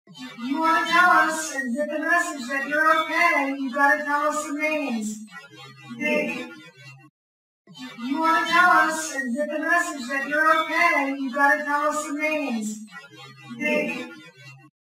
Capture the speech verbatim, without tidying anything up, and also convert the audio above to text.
You want to tell us and get the message that you're okay, you got to tell us some names. Big. You want to tell us and get the message that you're okay, you got to tell us some names. Big.